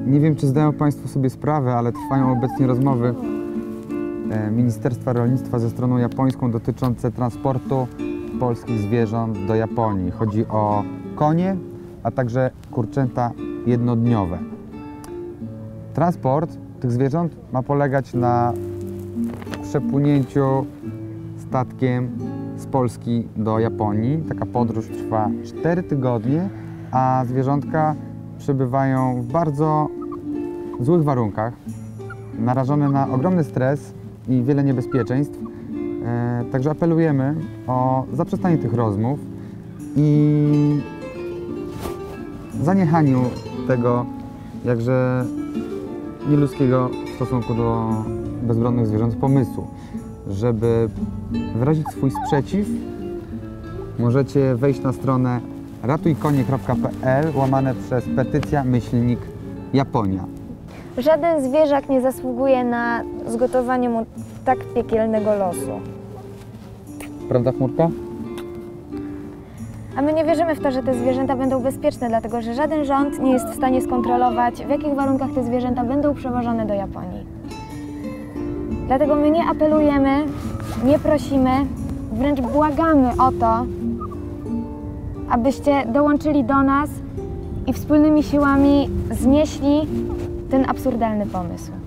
Nie wiem, czy zdają Państwo sobie sprawę, ale trwają obecnie rozmowy Ministerstwa Rolnictwa ze stroną japońską dotyczące transportu polskich zwierząt do Japonii. Chodzi o konie, a także kurczęta jednodniowe. Transport tych zwierząt ma polegać na przepłynięciu statkiem z Polski do Japonii. Taka podróż trwa 4 tygodnie, a zwierzątka przebywają w bardzo złych warunkach, narażone na ogromny stres i wiele niebezpieczeństw. Także apelujemy o zaprzestanie tych rozmów i zaniechaniu tego jakże nieludzkiego w stosunku do bezbronnych zwierząt pomysłu. Żeby wyrazić swój sprzeciw, możecie wejść na stronę ratujkonie.pl/petycja-Japonia. Żaden zwierzak nie zasługuje na zgotowanie mu tak piekielnego losu. Prawda, Chmurka? A my nie wierzymy w to, że te zwierzęta będą bezpieczne, dlatego że żaden rząd nie jest w stanie skontrolować, w jakich warunkach te zwierzęta będą przewożone do Japonii. Dlatego my nie apelujemy, nie prosimy, wręcz błagamy o to, abyście dołączyli do nas i wspólnymi siłami znieśli ten absurdalny pomysł.